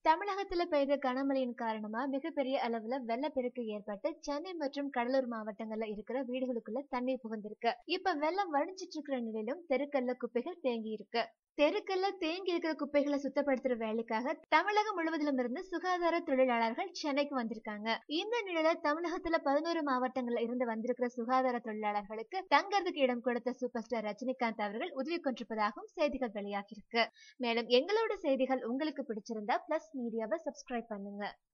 தமிழகத்துல பெய்த கனமழையின் காரணமா மிகப்பெரிய அளவுல வெள்ளப்பெருக்கு ஏற்பட்டு சென்னை மற்றும் கடலூர் மாவட்டங்கள்ல இருக்கிற வீடுகளுக்குள்ள தண்ணீர் புகுந்திருக்கு. இப்ப வெள்ளம் வடிஞ்சிட்டு இருக்கிற நிலையிலும் தெருக்கல்ல குப்பைகள் தேங்கி இருக்கு. தெருக்கல்ல தேங்கி இருக்கிற குப்பைகளை சுத்தப்படுத்துற வேலைக்காக தமிழகம் முழுவதிலும் இருந்து சுகாதார தொழிலாளர்கள் சென்னைக்கு வந்திருக்காங்க. இந்த நிலையில தமிழகத்துல 11 மாவட்டங்கள்ல இருந்து வந்திருக்கிற சுகாதார தொழிலாளர்களுக்கு தங்கறதுக்கு இடம் கொடுத்த சூப்பர் ஸ்டார் ரஜினிகாந்த் அவர்கள் உதவி கொண்டிருப்பதாகவும் செய்திகள் வெளியாகி இருக்கு. மேலும் எங்களோட செய்திகள் உங்களுக்கு பிடிச்சிருந்தா பிளஸ் மீடியாவை சப்ஸ்கிரைப் பண்ணுங்க.